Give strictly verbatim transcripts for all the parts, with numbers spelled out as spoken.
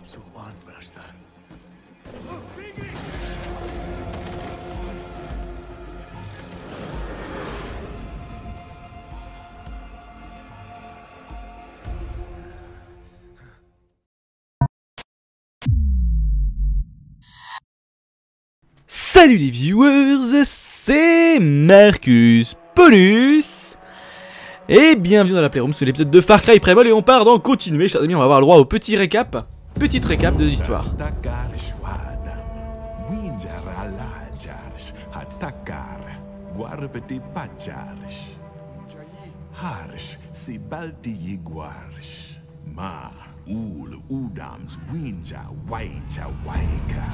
Salut les viewers, c'est Marcus Paulus et bienvenue dans la Playroom sur l'épisode de Far Cry Primal et on part d'en continuer, chers amis. On va avoir le droit au petit récap, petite récap de l'histoire. Ul udams winja waita waika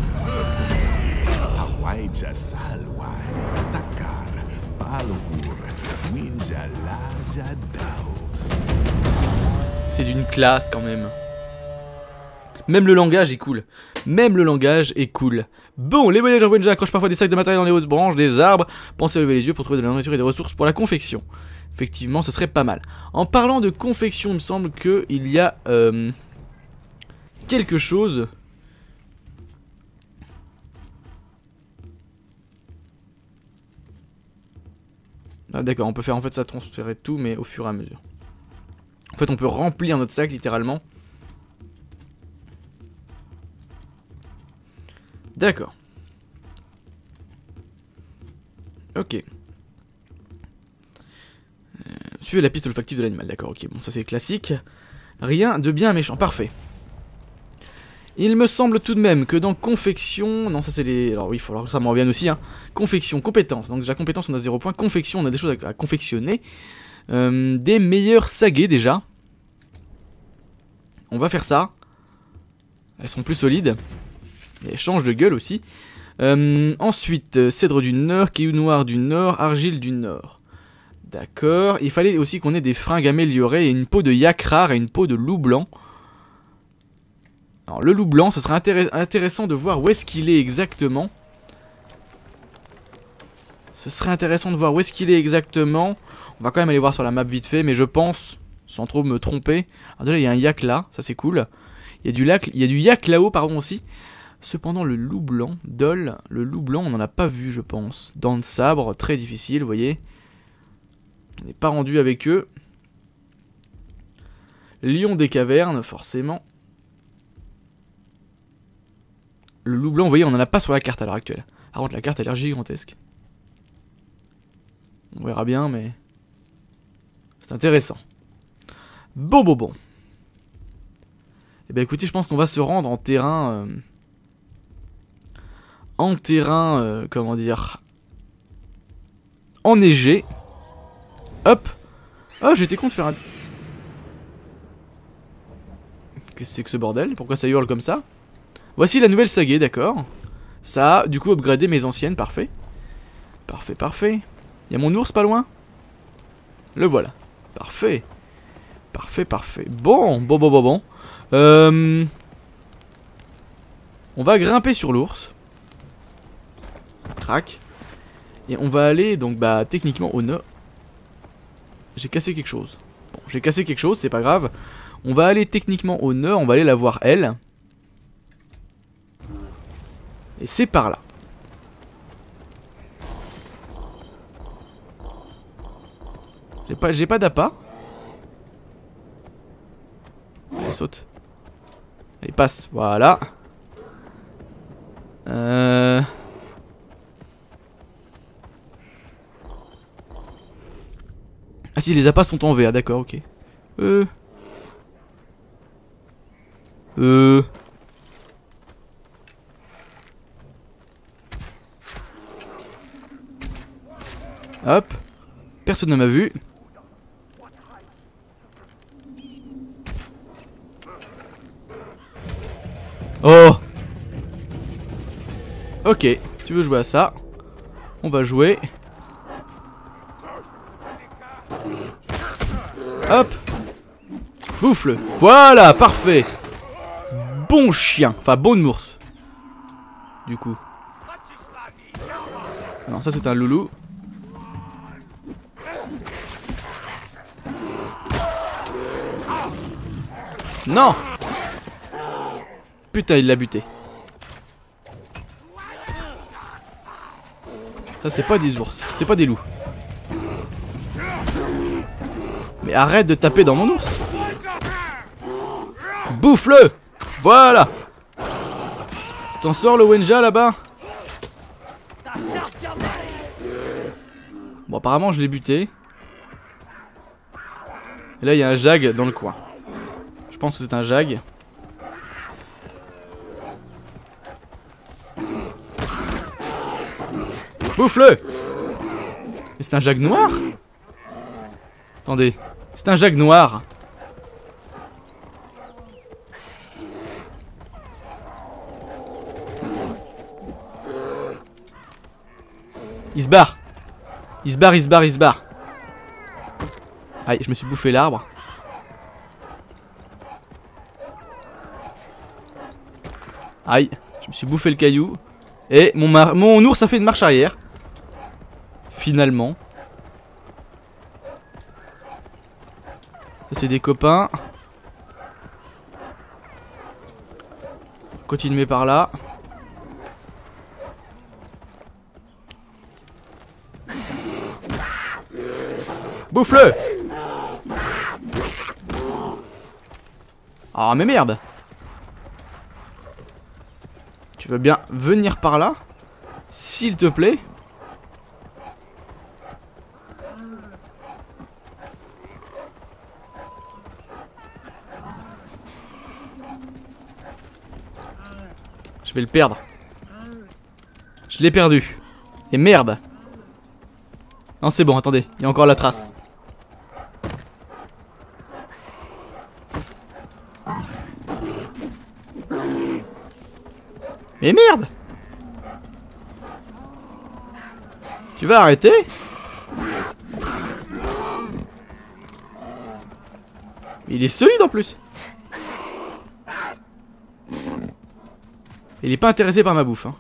Hawaija salwai takar balhur winja laja daos. C'est d'une classe quand même. Même le langage est cool. Même le langage est cool. Bon, les voyageurs Wenja accrochent parfois des sacs de matériel dans les hautes branches des arbres. Pensez à lever les yeux pour trouver de la nourriture et des ressources pour la confection. Effectivement, ce serait pas mal. En parlant de confection, il me semble qu'il y a euh, quelque chose. Ah d'accord, on peut faire en fait ça transférer tout, mais au fur et à mesure. En fait, on peut remplir notre sac littéralement. D'accord. Ok. Suivez la piste olfactive de l'animal, d'accord, ok, bon ça c'est classique. Rien de bien méchant, parfait. Il me semble tout de même que dans confection... Non ça c'est les... Alors oui, il faut que ça m'en revienne aussi, hein. Confection, compétence, donc déjà compétence on a zéro point. Confection, on a des choses à, à confectionner. euh, Des meilleurs saguets déjà. On va faire ça. Elles sont plus solides. Et elles changent de gueule aussi. euh, Ensuite, cèdre du Nord, caillou noir du Nord, argile du Nord. D'accord, il fallait aussi qu'on ait des fringues améliorées et une peau de yak rare et une peau de loup blanc. Alors le loup blanc, ce serait intéress intéressant de voir où est-ce qu'il est exactement. Ce serait intéressant de voir où est-ce qu'il est exactement. On va quand même aller voir sur la map vite fait, mais je pense, sans trop me tromper. Alors déjà il y a un yak là, ça c'est cool. Il y a du, lac, il y a du yak là-haut pardon aussi. Cependant le loup blanc, Dol, le loup blanc on n'en a pas vu je pense. Dents de sabre, très difficile vous voyez. On n'est pas rendu avec eux. Lion des cavernes, forcément. Le loup blanc, vous voyez, on n'en a pas sur la carte à l'heure actuelle. Par contre, la carte a l'air gigantesque. On verra bien, mais... c'est intéressant. Bon, bon, bon. Eh bien, écoutez, je pense qu'on va se rendre en terrain... Euh... En terrain, euh, comment dire... enneigé. Hop. Oh, j'étais con de faire un... Qu'est-ce que c'est que ce bordel? Pourquoi ça hurle comme ça? Voici la nouvelle Sagaie, d'accord. Ça a du coup upgradé mes anciennes, parfait. Parfait, parfait. Il y a mon ours pas loin? Le voilà. Parfait. Parfait, parfait. Bon, bon, bon, bon, bon. Euh... On va grimper sur l'ours. Crac. Et on va aller, donc, bah, techniquement au nord. J'ai cassé quelque chose. Bon, j'ai cassé quelque chose, c'est pas grave. On va aller techniquement au nord, on va aller la voir elle. Et c'est par là. J'ai pas, j'ai pas d'appât. Allez, saute. Allez, passe, voilà. Euh... Ah si, les appâts sont en V A, d'accord, ok. Euh... Euh... Hop. Personne ne m'a vu. Oh. Ok, tu veux jouer à ça? On va jouer. Hop. Bouffe-le. Voilà, parfait. Bon chien. Enfin, bonne ours. Du coup. Non, ça c'est un loulou. Non. Putain, il l'a buté. Ça, c'est pas des ours. C'est pas des loups. Mais arrête de taper dans mon ours. Bouffe-le. Voilà. T'en sors le Wenja là-bas? Bon, apparemment, je l'ai buté. Et là, il y a un jag dans le coin. Je pense que c'est un jag. Bouffe-le! Mais c'est un jag noir? Attendez. C'est un jag noir. Il se barre. Il se barre, il se barre, il se barre. Aïe, je me suis bouffé l'arbre. Aïe, je me suis bouffé le caillou. Et mon, mar mon ours a fait une marche arrière. Finalement. Ça c'est des copains. Continuez par là. Bouffe-le! Ah mais merde! Tu veux bien venir par là? S'il te plaît? Je vais le perdre. Je l'ai perdu. Et merde! Non c'est bon, attendez, il y a encore la trace. Mais merde! Tu vas arrêter? Il est solide en plus. Il est pas intéressé par ma bouffe hein.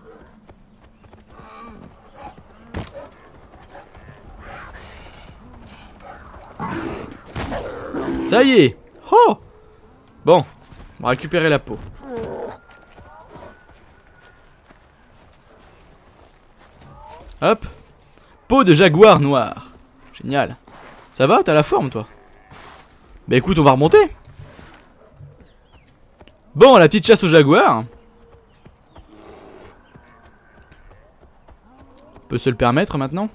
Ça y est. Oh. Bon, on va récupérer la peau. Hop. Peau de jaguar noir. Génial. Ça va? T'as la forme toi? Bah écoute, on va remonter. Bon, la petite chasse au jaguar. On peut se le permettre maintenant.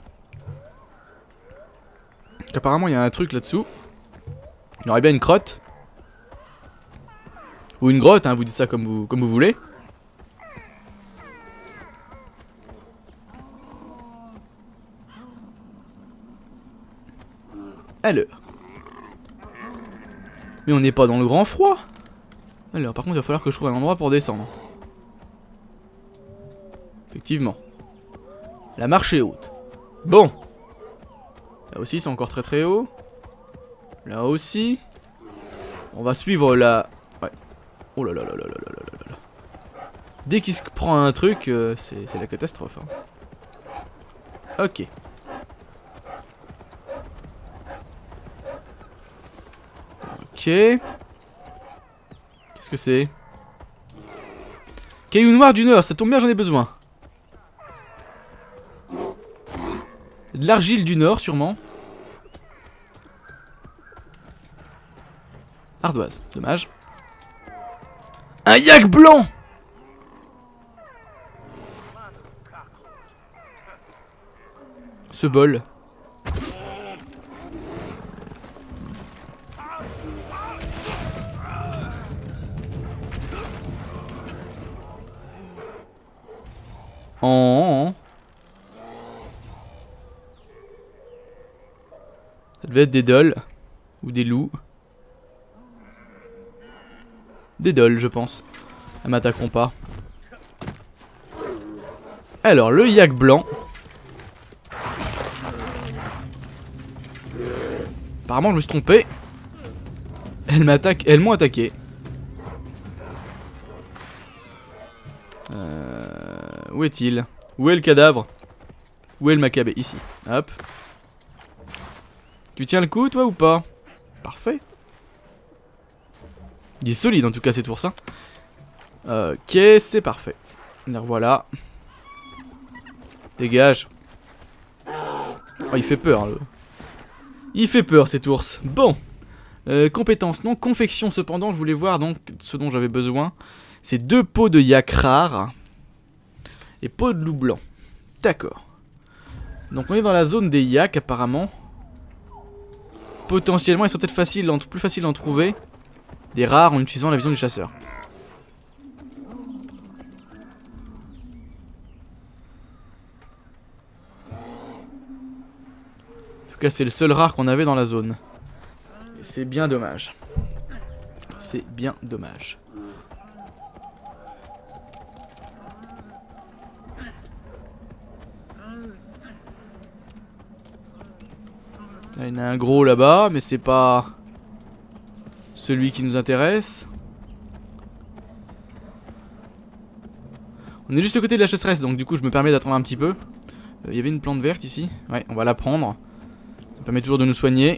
Apparemment il y a un truc là-dessous. Il y aurait bien une crotte. Ou une grotte, hein, vous dites ça comme vous, comme vous voulez. Alors. Mais on n'est pas dans le grand froid. Alors, par contre, il va falloir que je trouve un endroit pour descendre. Effectivement. La marche est haute. Bon. Là aussi, c'est encore très très haut. Là aussi. On va suivre la... Ouais. Oh là là là là là là là là là. Dès qu'il se prend un truc, euh, c'est la catastrophe. Hein. Ok. Ok. Qu'est-ce que c'est? Caillou noir du Nord, ça tombe bien, j'en ai besoin. De l'argile du Nord, sûrement. Ardoise, dommage. Un yak blanc! Ce bol. Oh. Ça devait être des dolls. Ou des loups. Des dolls, je pense. Elles m'attaqueront pas. Alors, le yak blanc. Apparemment, je me suis trompé. Elles m'attaquent. Elles m'ont attaqué. Euh... Où est-il? Où est le cadavre? Où est le macabé? Ici. Hop. Tu tiens le coup, toi, ou pas? Parfait. Il est solide, en tout cas, cet ours. Hein. Ok, c'est parfait. Les revoilà. Dégage. Oh, il fait peur, le... Il fait peur, cet ours. Bon. Euh, compétences, non. Confection, cependant, je voulais voir donc ce dont j'avais besoin. C'est deux peaux de yak rares. Et peaux de loup blanc. D'accord. Donc on est dans la zone des yaks, apparemment. Potentiellement, ils sont peut-être faciles, plus faciles d'en trouver. Des rares en utilisant la vision du chasseur. En tout cas, c'est le seul rare qu'on avait dans la zone. Et c'est bien dommage. C'est bien dommage. Là, il y en a un gros là-bas, mais c'est pas celui qui nous intéresse. On est juste à côté de la chasseresse, donc du coup je me permets d'attendre un petit peu. Il euh, y avait une plante verte ici. Ouais, on va la prendre. Ça permet toujours de nous soigner.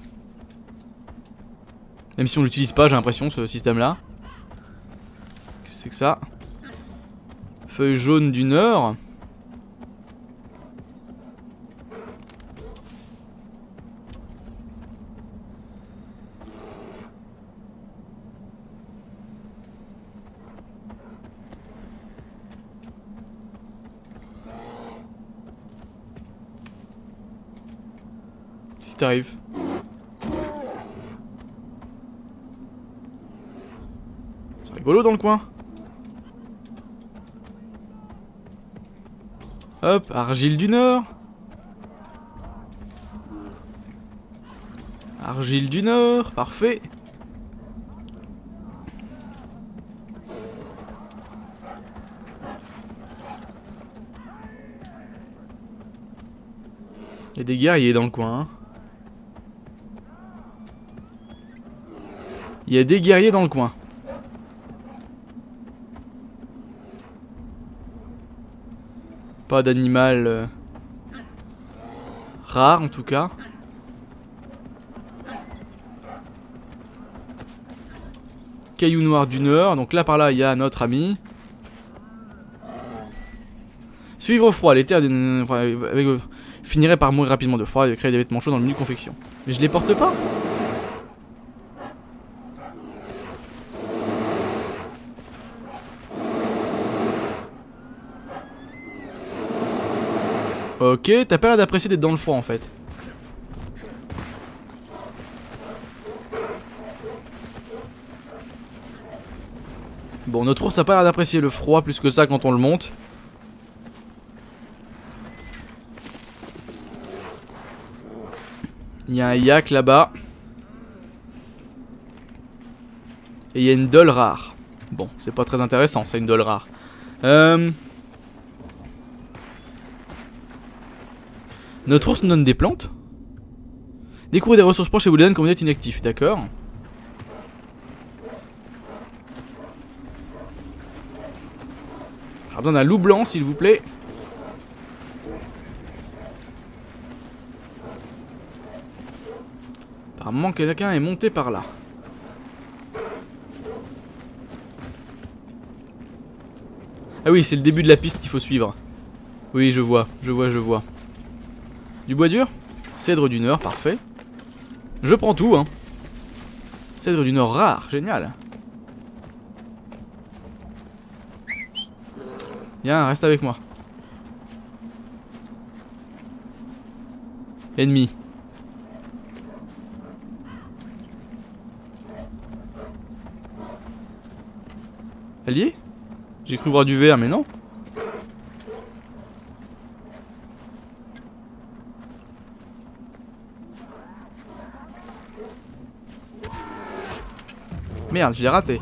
Même si on l'utilise pas, j'ai l'impression, ce système-là. Qu'est-ce que c'est que ça? Feuille jaune du Nord. Si t'arrives. C'est rigolo dans le coin. Hop, argile du Nord. Argile du Nord, parfait. Il y a des guerriers dans le coin. Hein. Il y a des guerriers dans le coin. Pas d'animal euh, rare en tout cas. Caillou noir du Nord. Donc là par là il y a notre ami. Suivre froid. Les terres euh, finirait par mourir rapidement de froid et créer des vêtements chauds dans le menu confection. Mais je les porte pas. Ok, t'as pas l'air d'apprécier d'être dans le froid en fait. Bon, notre ours a pas l'air d'apprécier le froid plus que ça quand on le monte. Il y a un yak là-bas. Et il y a une dole rare. Bon, c'est pas très intéressant, ça, une dole rare. Euh... Notre ours nous donne des plantes. Découvrez des ressources proches et vous les donne quand vous êtes inactif, d'accord. J'ai besoin d'un loup blanc, s'il vous plaît. Apparemment, quelqu'un est monté par là. Ah oui, c'est le début de la piste qu'il faut suivre. Oui, je vois, je vois, je vois. Du bois dur? Cèdre du Nord, parfait. Je prends tout, hein. Cèdre du Nord rare, génial. Viens, reste avec moi. Ennemi. Allié? J'ai cru voir du vert, mais non. Merde, je l'ai raté.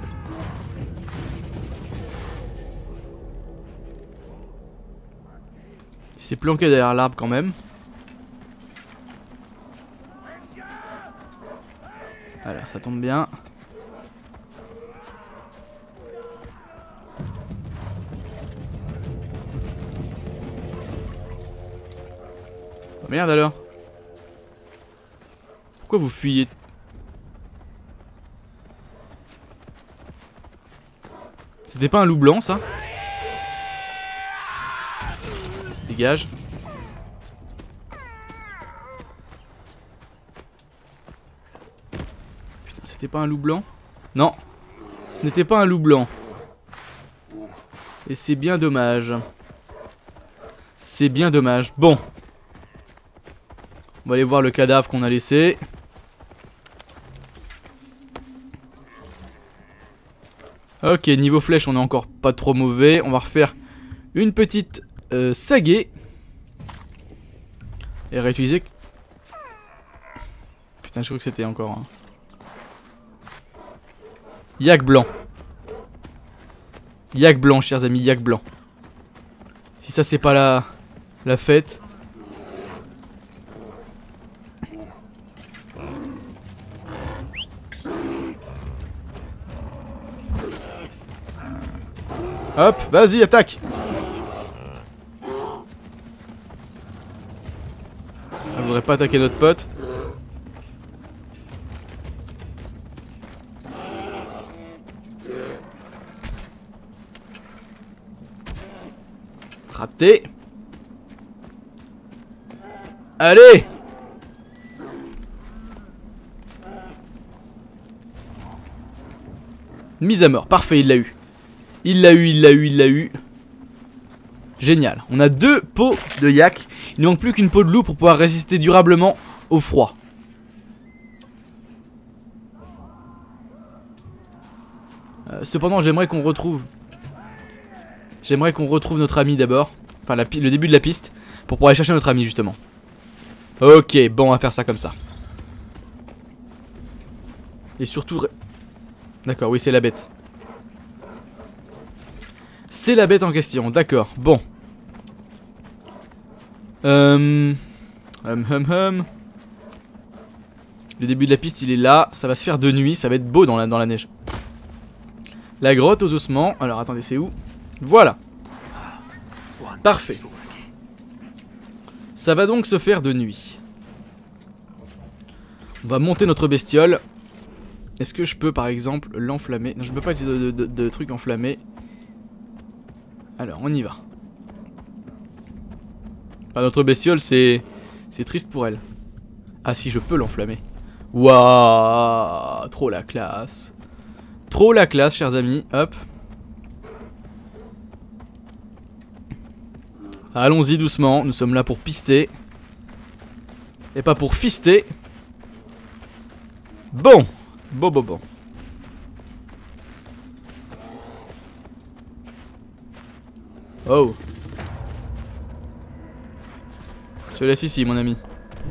Il s'est planqué derrière l'arbre quand même. Voilà, ça tombe bien. Oh merde alors. Pourquoi vous fuyez? C'était pas un loup blanc ça? Dégage. Putain, c'était pas un loup blanc? Non, ce n'était pas un loup blanc. Et c'est bien dommage. C'est bien dommage. Bon. On va aller voir le cadavre qu'on a laissé. Ok, niveau flèche, on est encore pas trop mauvais. On va refaire une petite euh, saguée. Et réutiliser. Putain, je crois que c'était encore un... Yak blanc. Yak blanc, chers amis, yak blanc. Si ça, c'est pas la, la fête. Hop, vas-y, attaque. Elle voudrait pas attaquer notre pote. Raté. Allez. Mise à mort, parfait, il l'a eu. Il l'a eu, il l'a eu, il l'a eu. Génial. On a deux peaux de yak. Il ne manque plus qu'une peau de loup pour pouvoir résister durablement au froid. Euh, cependant, j'aimerais qu'on retrouve... J'aimerais qu'on retrouve notre ami d'abord. Enfin, la, le début de la piste. Pour pouvoir aller chercher notre ami, justement. Ok, bon, on va faire ça comme ça. Et surtout... D'accord, oui, c'est la bête. C'est la bête en question, d'accord, bon. Euh... Hum hum hum. Le début de la piste, il est là. Ça va se faire de nuit, ça va être beau dans la, dans la neige. La grotte aux ossements. Alors, attendez, c'est où? Voilà. Parfait. Ça va donc se faire de nuit. On va monter notre bestiole. Est-ce que je peux, par exemple, l'enflammer? Non, je peux pas utiliser de, de, de, de trucs enflammés. Alors, on y va. Enfin, notre bestiole, c'est... C'est triste pour elle. Ah si, je peux l'enflammer. Waouh, trop la classe. Trop la classe, chers amis. Hop. Allons-y doucement. Nous sommes là pour pister. Et pas pour fister. Bon. Bon, bon, bon. Oh. Je te laisse ici, mon ami.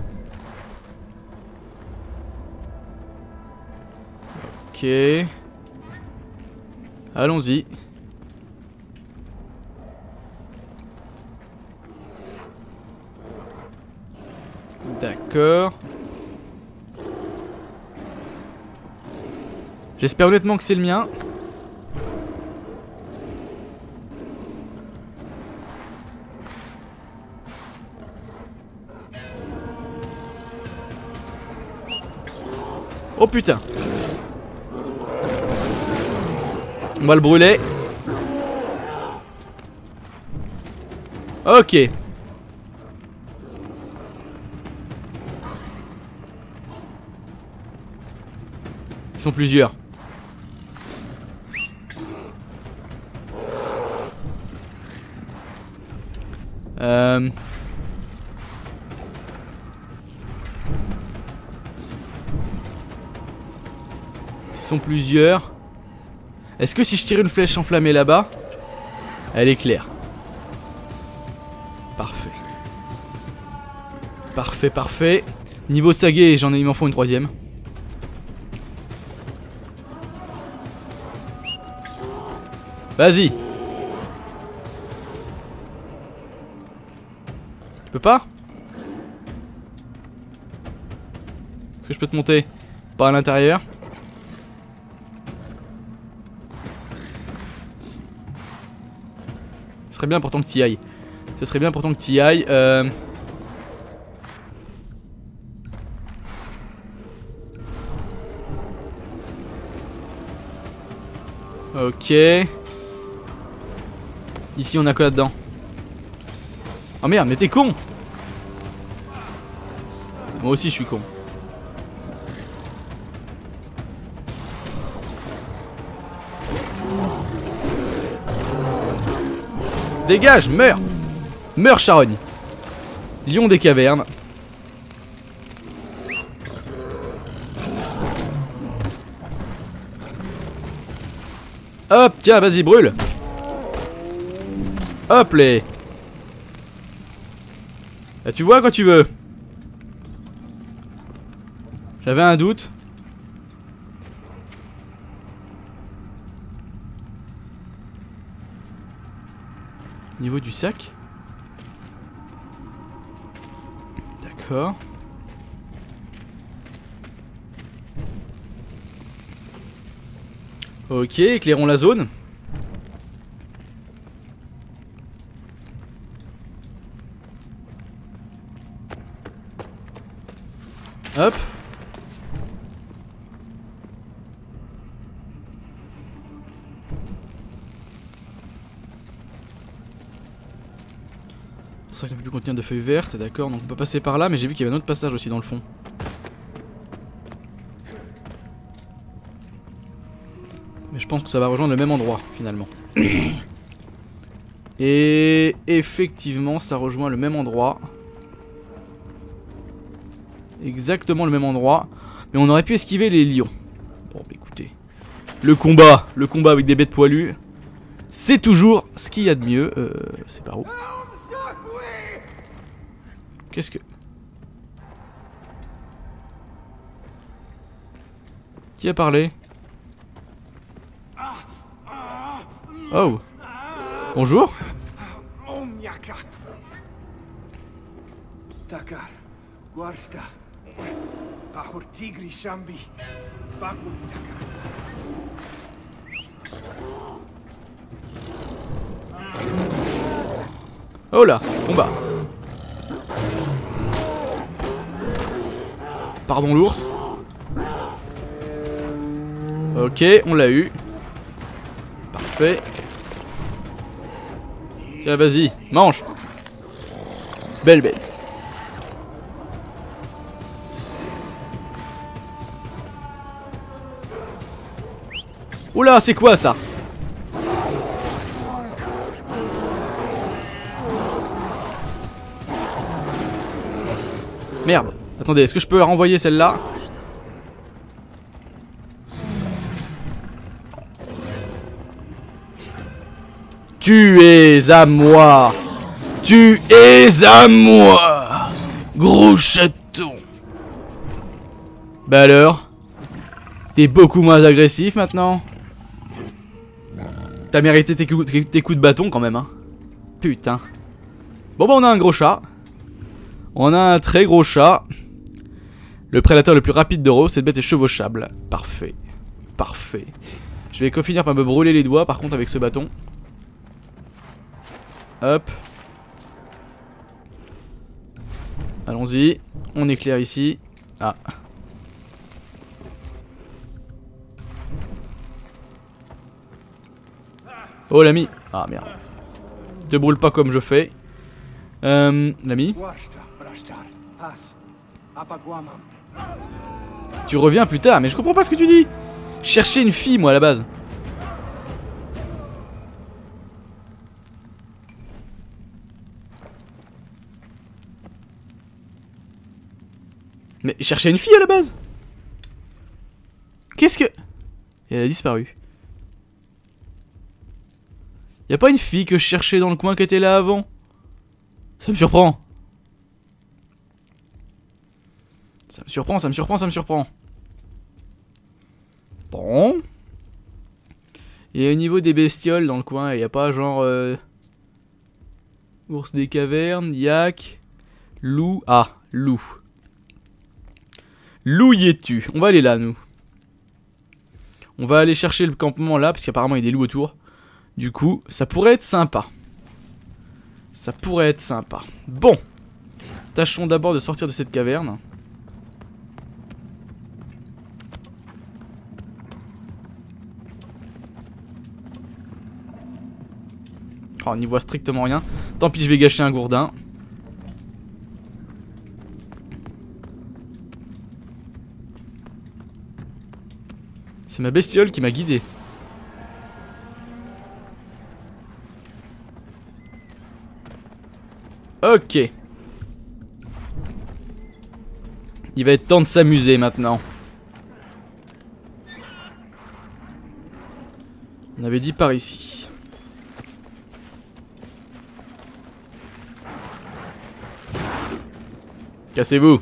Ok. Allons-y. D'accord. J'espère honnêtement que c'est le mien. Oh putain. On va le brûler. Ok. Ils sont plusieurs. Euh... Ils sont plusieurs. Est-ce que si je tire une flèche enflammée là-bas, elle éclaire? Parfait. Parfait, parfait. Niveau sagué, j'en ai, il m'en faut une troisième. Vas-y. Tu peux pas? Est-ce que je peux te monter par l'intérieur? Ce serait bien pourtant que tu y ailles. Ce serait bien pourtant que tu y ailles. Euh... Ok. Ici on a quoi là-dedans? Oh merde, mais t'es con! Moi aussi je suis con. Dégage, meurs! Meurs, charogne! Lion des cavernes. Hop, tiens, vas-y, brûle! Hop les. Là, tu vois quand tu veux. J'avais un doute. Niveau du sac. D'accord. Ok, éclairons la zone. Hop. C'est ça que ça peut plus contenir de feuilles vertes, d'accord, donc on peut passer par là, mais j'ai vu qu'il y avait un autre passage aussi dans le fond. Mais je pense que ça va rejoindre le même endroit finalement. Et effectivement ça rejoint le même endroit. Exactement le même endroit. Mais on aurait pu esquiver les lions. Bon bah écoutez. Le combat, le combat avec des bêtes poilues, c'est toujours ce qu'il y a de mieux. Euh, c'est par où? Qu'est-ce que... Qui a parlé? Oh. Bonjour. Takar, Guarsta, Pahur Tigri Shambi, Fakumi Takar. Oh là, combat. Pardon l'ours. Ok, on l'a eu. Parfait. Tiens, vas-y, mange. Belle bête. Oula, c'est quoi ça? Merde. Attendez, est-ce que je peux la renvoyer celle-là? Tu es à moi. Tu es à moi. Gros chaton. Bah alors? T'es beaucoup moins agressif maintenant? T'as mérité tes coups, tes coups de bâton quand même, hein. Putain. Bon bah on a un gros chat. On a un très gros chat. Le prédateur le plus rapide d'Euro, cette bête est chevauchable. Parfait. Parfait. Je vais finir par me brûler les doigts par contre avec ce bâton. Hop. Allons-y. On éclaire ici. Ah. Oh l'ami. Ah merde. Te brûle pas comme je fais. Euh, l'ami. Tu reviens plus tard, mais je comprends pas ce que tu dis. Chercher une fille moi à la base. Mais chercher une fille à la base. Qu'est-ce que... Et elle a disparu. Y'a pas une fille que je cherchais dans le coin qui était là avant? Ça me surprend. Ça me surprend, ça me surprend, ça me surprend. Bon. Et au niveau des bestioles dans le coin, y'a pas genre... Euh... Ours des cavernes, yak, loup... Ah, loup. Loup y es-tu? On va aller là, nous. On va aller chercher le campement là, parce qu'apparemment il y a des loups autour. Du coup, ça pourrait être sympa. Ça pourrait être sympa. Bon. Tâchons d'abord de sortir de cette caverne. Oh, on n'y voit strictement rien. Tant pis, je vais gâcher un gourdin. C'est ma bestiole qui m'a guidé. Ok. Il va être temps de s'amuser maintenant. On avait dit par ici. Cassez-vous.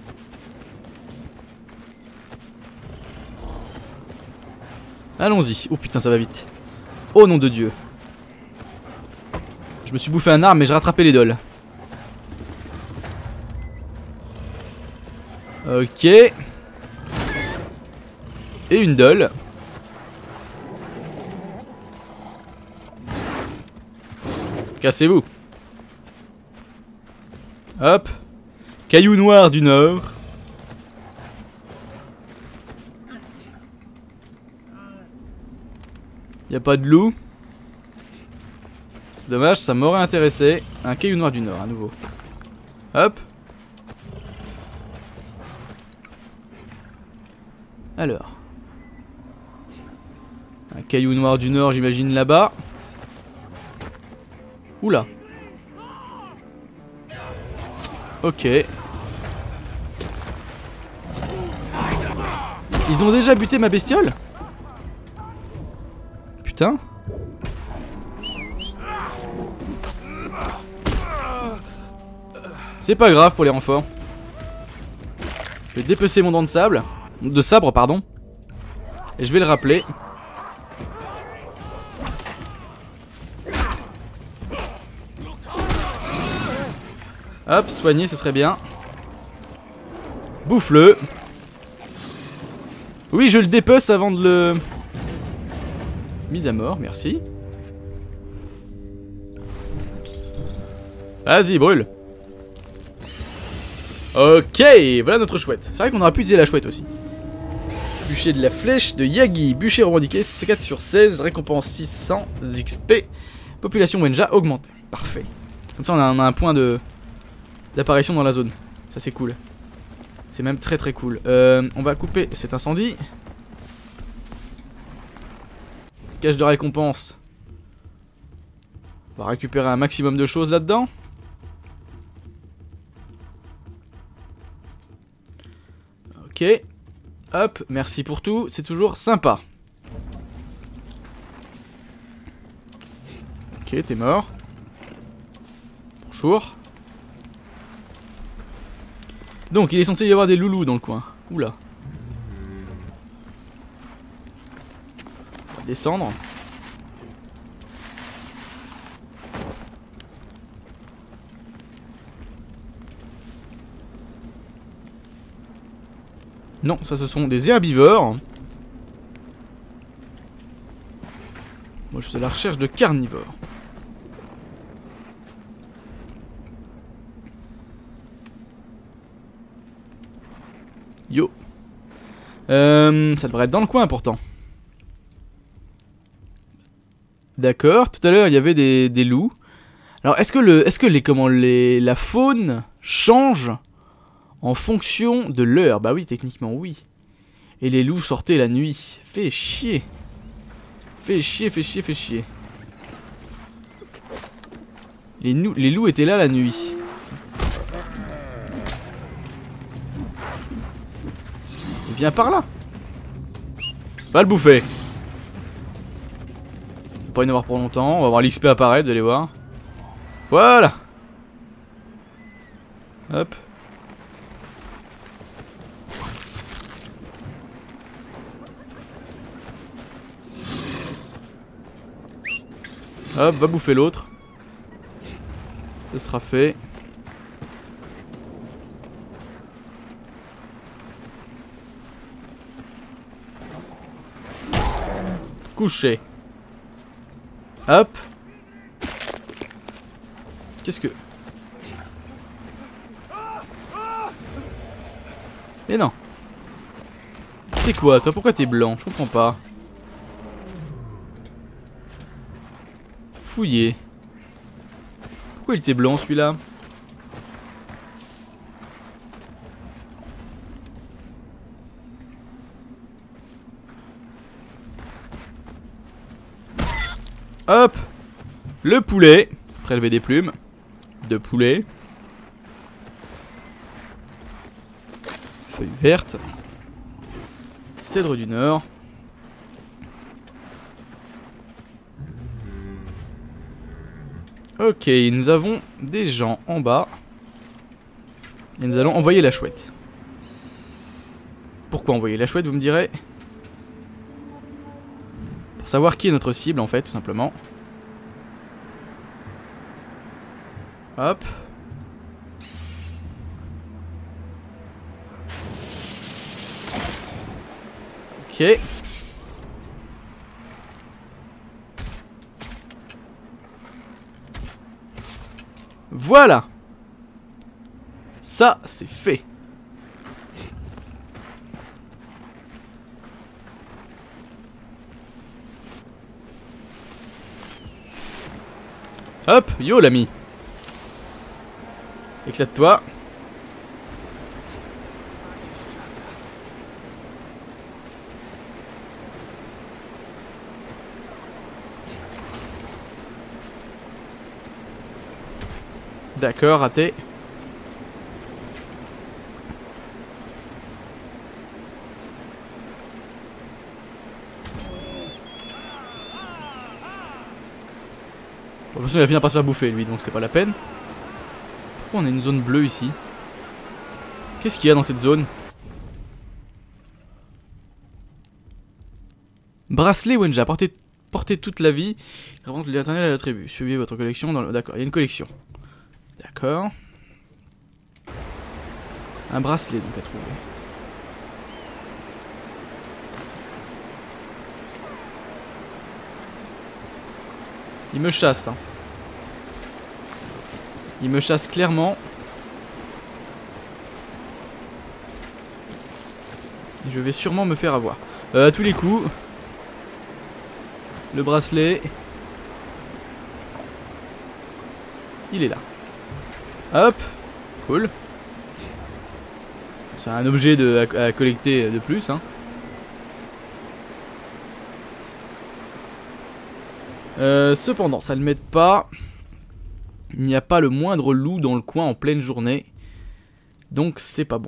Allons-y. Oh putain, ça va vite. Oh nom de Dieu. Je me suis bouffé un arbre mais j'ai rattrapé les dolls. Ok. Et une doll. Cassez-vous. Hop. Caillou noir du nord. Y a pas de loup. C'est dommage, ça m'aurait intéressé. Un caillou noir du nord à nouveau. Hop. Alors. Un caillou noir du nord, j'imagine là-bas. Oula. Ok. Ils ont déjà buté ma bestiole? Putain. C'est pas grave pour les renforts. Je vais dépecer mon dent de sable. De sabre, pardon. Et je vais le rappeler. Hop, soigner, ce serait bien. Bouffe-le. Oui, je le dépece avant de le... Mise à mort, merci. Vas-y, brûle. Ok, voilà notre chouette. C'est vrai qu'on aurait pu utiliser la chouette aussi. Bûcher de la flèche de Yagi. Bûcher revendiqué, c'est quatre sur seize. Récompense six cents X P. Population Wenja augmentée. Parfait. Comme ça, on a, on a un point de d'apparition dans la zone. Ça, c'est cool. C'est même très très cool. Euh, on va couper cet incendie. Cache de récompense. On va récupérer un maximum de choses là-dedans. Ok. Hop, merci pour tout. C'est toujours sympa. Ok, t'es mort. Bonjour. Donc, il est censé y avoir des loulous dans le coin. Oula. On va descendre. Non, ça ce sont des herbivores. Moi je suis à la recherche de carnivores. Yo. Euh, ça devrait être dans le coin pourtant. D'accord, tout à l'heure il y avait des, des loups. Alors est-ce que le est-ce que les comment les la faune change en fonction de l'heure? Bah oui, techniquement oui. Et les loups sortaient la nuit. Fait chier. Fait chier, fait chier, fait chier. Les, les loups étaient là la nuit. Il vient par là. Va le bouffer. Il va pas y en avoir pour longtemps. On va voir l'X P apparaître, vous allez voir. Voilà. Hop. Hop, va bouffer l'autre. Ce sera fait. Couché. Hop. Qu'est-ce que... Mais non. T'es quoi toi? Pourquoi t'es blanc? Je comprends pas. Fouiller. Pourquoi il était blanc celui-là? Hop! Le poulet. Prélever des plumes. De poulet. Feuille verte. Cèdre du Nord. Ok, nous avons des gens en bas. Et nous allons envoyer la chouette. Pourquoi envoyer la chouette, vous me direz? Pour savoir qui est notre cible, en fait, tout simplement. Hop. Ok. Voilà. Ça, c'est fait. Hop, yo l'ami. Éclate-toi. D'accord, raté. Bon, de toute façon, il va finir par se faire bouffer lui, donc c'est pas la peine. Pourquoi on a une zone bleue ici? Qu'est-ce qu'il y a dans cette zone? Bracelet Wenja, portez, portez toute la vie. Représente l'éternel à la tribu. Suivez votre collection dans le... D'accord, il y a une collection. D'accord. Un bracelet donc à trouver. Il me chasse, hein. Il me chasse clairement. Et je vais sûrement me faire avoir. Euh, à tous les coups. Le bracelet. Il est là. Hop. Cool. C'est un objet de, à, à collecter de plus, hein. Euh, cependant, ça ne m'aide pas. Il n'y a pas le moindre loup dans le coin en pleine journée. Donc c'est pas bon.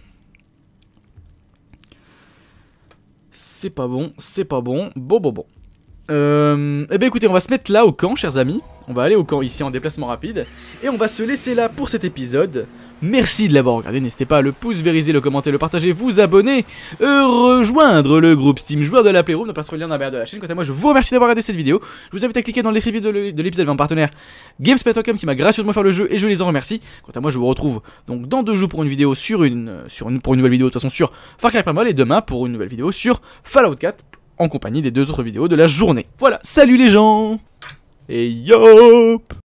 C'est pas bon, c'est pas bon. Bon, bon, bon. Euh, eh bien écoutez, on va se mettre là au camp, chers amis. On va aller au camp ici en déplacement rapide. Et on va se laisser là pour cet épisode. Merci de l'avoir regardé, n'hésitez pas à le pouce vériser, le commenter, le partager, vous abonner, euh, rejoindre le groupe Steam joueur de la Playroom, ne pas se le lien dans la barre de la chaîne. Quant à moi, je vous remercie d'avoir regardé cette vidéo. Je vous invite à cliquer dans le descriptif de l'épisode avec mon partenaire GameSpot point com qui m'a gracieusement fait le jeu et je les en remercie. Quant à moi, je vous retrouve donc dans deux jours pour une vidéo sur une, sur une, pour une nouvelle vidéo de toute façon sur Far Cry Primal et demain pour une nouvelle vidéo sur Fallout quatre en compagnie des deux autres vidéos de la journée. Voilà, salut les gens et yop.